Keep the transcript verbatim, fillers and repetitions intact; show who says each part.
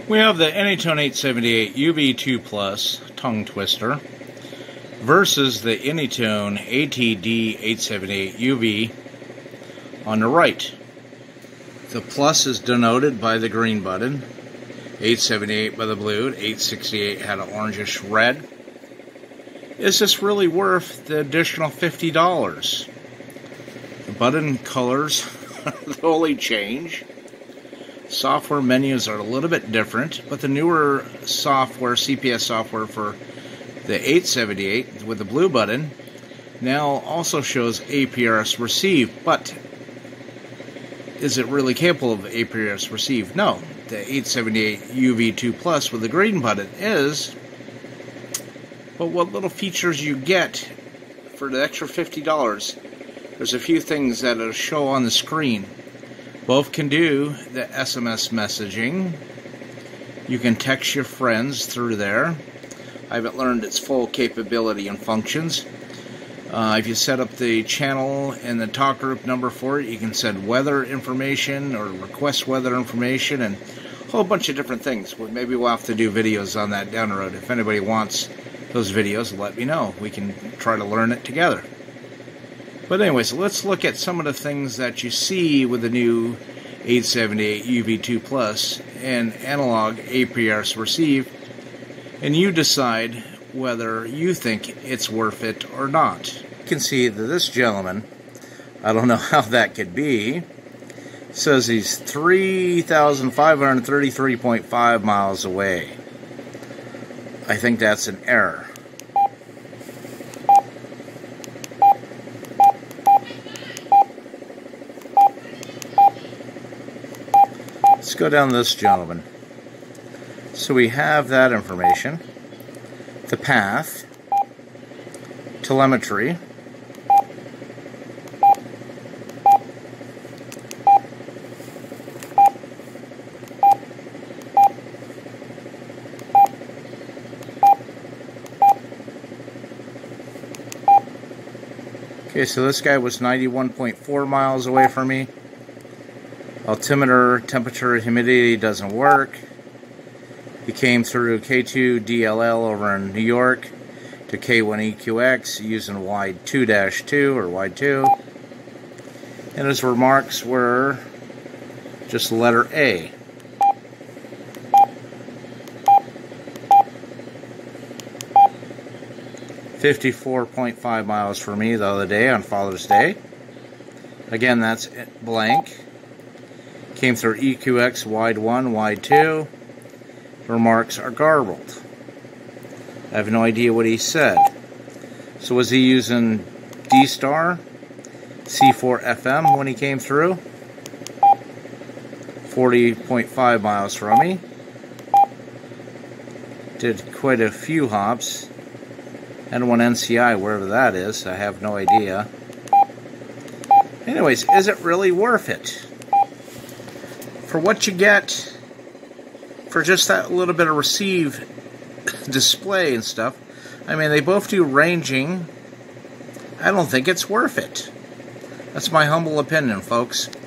Speaker 1: We have the Anytone eight seventy-eight U V two Plus tongue twister versus the Anytone A T D eight seventy-eight U V on the right. The plus is denoted by the green button, eight seventy-eight by the blue, eight sixty-eight had an orangish red. Is this really worth the additional fifty dollars? The button colors totally change. Software menus are a little bit different, but the newer software, C P S software for the eight seventy-eight with the blue button now also shows A P R S receive, but is it really capable of A P R S receive? No. The eight seventy-eight U V two Plus with the green button is, but what little features you get for the extra fifty dollars, there's a few things that it'll show on the screen. Both can do the S M S messaging. You can text your friends through there. I haven't learned its full capability and functions. Uh, if you set up the channel and the talk group number for it, you can send weather information or request weather information and a whole bunch of different things. Well, maybe we'll have to do videos on that down the road. If anybody wants those videos, let me know. We can try to learn it together. But anyways, let's look at some of the things that you see with the new eight seventy-eight U V two Plus and analog A P R S receive, and you decide whether you think it's worth it or not. You can see that this gentleman, I don't know how that could be, says he's three thousand five hundred thirty-three point five miles away. I think that's an error. Let's go down this gentleman. So we have that information, the path, telemetry, okay, so this guy was ninety-one point four miles away from me. Altimeter, temperature, humidity doesn't work. He came through K two D L L over in New York to K one E Q X using wide two dash two or wide two. And his remarks were just letter A. fifty-four point five miles for me the other day on Father's Day. Again, that's blank. Came through E Q X wide one, wide two. Remarks are garbled. I have no idea what he said. So was he using D-Star, C four F M when he came through? forty point five miles from me. Did quite a few hops. N one N C I, wherever that is, I have no idea. Anyways, is it really worth it? For what you get for just that little bit of receive display and stuff, I mean, they both do ranging. I don't think it's worth it. That's my humble opinion, folks.